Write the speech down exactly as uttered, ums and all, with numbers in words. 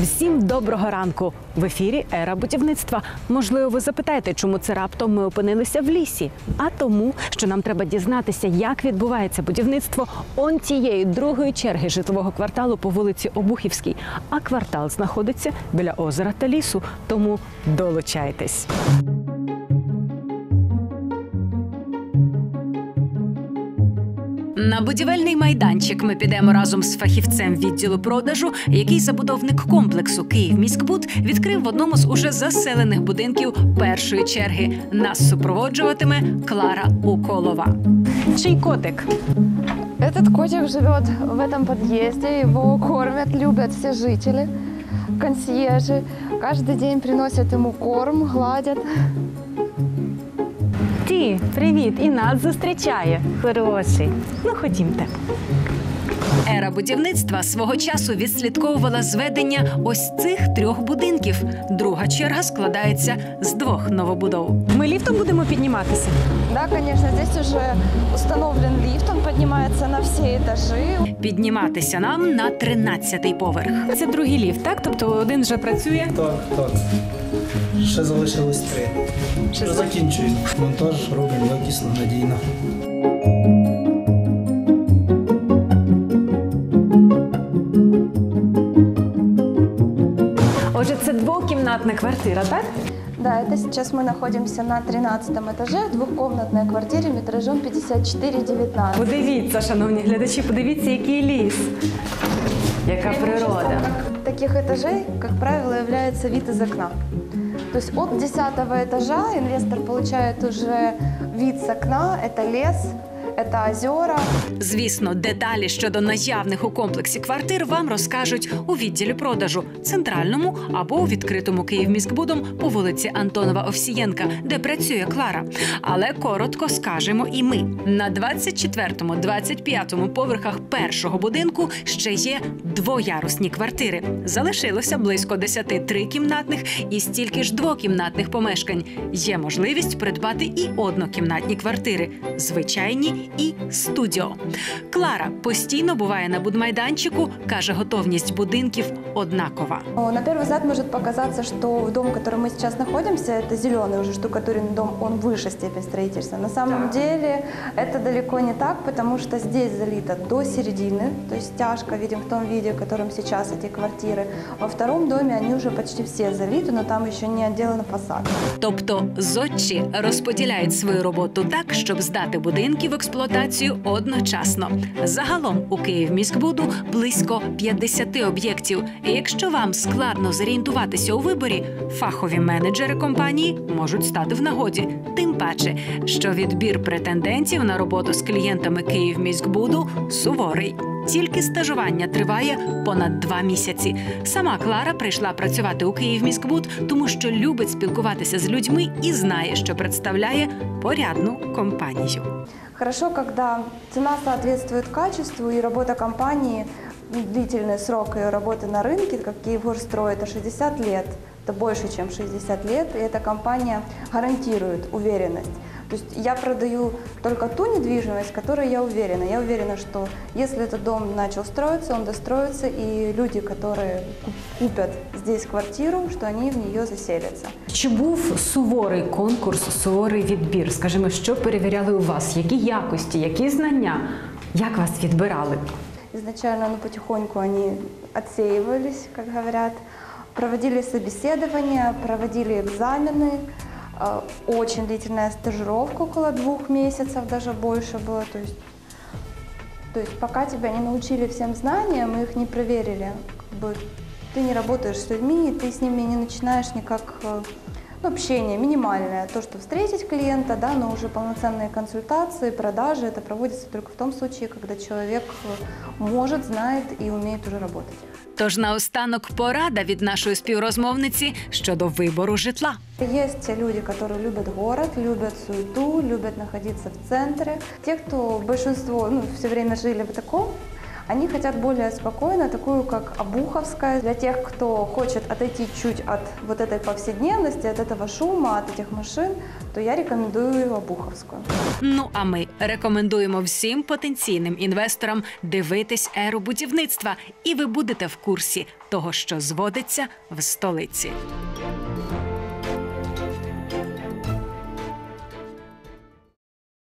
Всім доброго ранку! В ефірі «Ера будівництва». Можливо, ви запитаєте, чому це раптом ми опинилися в лісі? А тому, що нам треба дізнатися, як відбувається будівництво он тієї другої черги житлового кварталу по вулиці Обухівській. А квартал знаходиться біля озера та лісу, тому долучайтесь. На будівельний майданчик ми підемо разом з фахівцем відділу продажу, який забудовник комплексу «Київміськбуд» відкрив в одному з уже заселених будинків першої черги. Нас супроводжуватиме Клара Уколова. Чий котик? Этот котик живет в этом подъезде, его кормят, любят все жители, консьержи. Каждый день приносят ему корм, гладят. Ті, привіт, і нас зустрічає. Хороший. Ну, ходімте. Ера будівництва свого часу відслідковувала зведення ось цих трьох будинків. Друга черга складається з двох новобудов. Ми ліфтом будемо підніматися? Да, конечно, здесь уже установлен лифт, он поднимается на все этажи. Підніматися нам на тринадцятий поверх. Це другий ліфт, так? Тобто один вже працює? Так, так. Ще залишилось три. Ще закінчуємо. Монтаж робимо якісно, надійно. Отже, це двокімнатна квартира, так? Да, это сейчас мы находимся на тринадцатом этаже, двухкомнатной квартире метражом пятьдесят четыре девятнадцать. Подивіться, шановні глядачі, подивіться, який ліс. Яка природа. Таких этажей, как правило, является вид из окна. То есть от десятого этажа инвестор получает уже вид с окна, это лес, это озера. Звісно, деталі щодо наявних у комплексі квартир вам розкажуть у відділі продажу, центральному або у відкритому Київміськбудом по вулиці Антонова-Овсієнка, де працює Клара. Але коротко скажемо і ми. На двадцять четвертому - двадцять п'ятому поверхах першого будинку ще є двоярусні квартири. Залишилося близько десяти трикімнатних і стільки ж двокімнатних помешкань. Є можливість придбати і однокімнатні квартири, звичайні і студіо. Клара постійно буває на будмайданчику, каже, готовність будинків однакова. На первый взгляд может показаться, что дом, в котором мы сейчас находимся, это зеленый уже штукатуренный дом, он выше степень строительства. На самом деле это далеко не так, потому что здесь залито до середины, то есть стяжка, видим в том виде, в котором сейчас эти квартиры. Во втором доме они уже почти все залиты, но там еще не отделан фасад. Тобто зодчі розподіляють свою роботу так, щоб здати будинки в експлуатацію одночасно. Загалом у Київміськбуду близько п'ятдесят об'єктів. І якщо вам складно зорієнтуватися у виборі, фахові менеджери компанії можуть стати в нагоді. Тим паче, що відбір претендентів на роботу з клієнтами Київміськбуду суворий. Тільки стажування триває понад два місяці. Сама Клара прийшла працювати у Київміськбуд, тому що любить спілкуватися з людьми і знає, що представляє порядну компанію. Хорошо, когда цена соответствует качеству и работа компании, длительный срок ее работы на рынке, как Киевгорстрой, это шестьдесят лет, это больше, чем шестьдесят лет, и эта компания гарантирует уверенность. То есть я продаю только ту недвижимость, в которой я уверена. Я уверена, что если этот дом начал строиться, он достроится, и люди, которые купят здесь квартиру, что они в нее заселятся. Чи був суворий конкурс, суворий відбір? Скажімо, що перевіряли у вас? Які якості, які знання? Як вас відбирали? Изначально, ну, потихоньку они отсеивались, как говорят, проводили собеседования, проводили экзамены. Очень длительная стажировка, около двух месяцев, даже больше было. То есть, то есть пока тебя не научили всем знаниям, мы их не проверили. Как бы, ты не работаешь с людьми, ты с ними не начинаешь никак, ну, общение минимальное. То, что встретить клиента, да, но уже полноценные консультации, продажи, это проводится только в том случае, когда человек может, знает и умеет уже работать. Тож наостанок порада від нашої співрозмовниці щодо вибору житла. Есть люди, которые любят город, любят суету, любят находиться в центре. Те, кто большинство, ну, все время жили в таком Они хотят более спокойно, такую как Обуховская. Для тех, кто хочет отойти чуть от вот этой повседневности, от этого шума, от этих машин, то я рекомендую Обуховскую. Ну а ми рекомендуємо всім потенційним інвесторам дивитись еру будівництва, і ви будете в курсі того, що зводиться в столиці.